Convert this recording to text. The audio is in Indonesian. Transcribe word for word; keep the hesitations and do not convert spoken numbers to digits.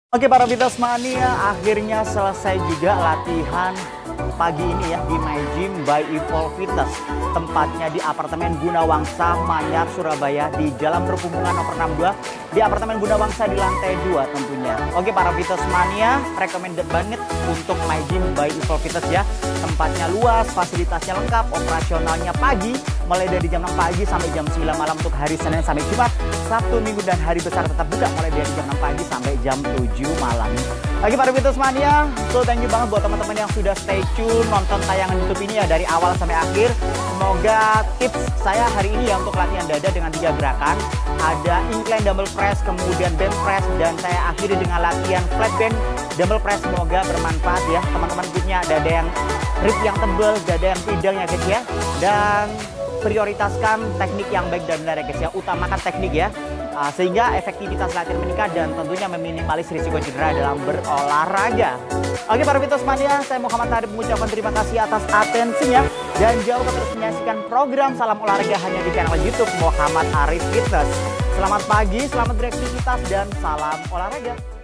Oke para Fitness Mania, akhirnya selesai juga latihan pagi ini ya di My Gym by Evolve Fitness. Tempatnya di apartemen Gunawangsa, Manyar, Surabaya, di Jalan Perhubungan nomor enam puluh dua di apartemen Gunawangsa di lantai dua tentunya. Oke para Fitness Mania, recommended banget untuk My Gym by Evolve Fitness ya. Tempatnya luas, fasilitasnya lengkap, operasionalnya pagi mulai dari jam enam pagi sampai jam sembilan malam untuk hari Senin sampai Jumat. Sabtu, Minggu, dan hari besar tetap buka mulai dari jam enam pagi sampai jam tujuh malam. Lagi para Fitness Mania, so thank you banget buat teman-teman yang sudah stay tune nonton tayangan YouTube ini ya dari awal sampai akhir. Semoga tips saya hari ini ya untuk latihan dada dengan tiga gerakan. Ada incline dumbbell press, kemudian bench press, dan saya akhiri dengan latihan flat bench dumbbell press. Semoga bermanfaat ya teman-teman punya dada yang rib yang tebal, dada yang pidang ya guys ya. Dan prioritaskan teknik yang baik dan benar ya guys ya. Utamakan teknik ya. Uh, sehingga efektivitas latihan meningkat dan tentunya meminimalis risiko cedera dalam berolahraga. Oke para Fitness Mania, saya Muhammad Arif mengucapkan terima kasih atas atensinya dan jangan lupa terus menyaksikan program Salam Olahraga hanya di channel YouTube Muhammad Arif Fitness. Selamat pagi, selamat beraktivitas dan salam olahraga.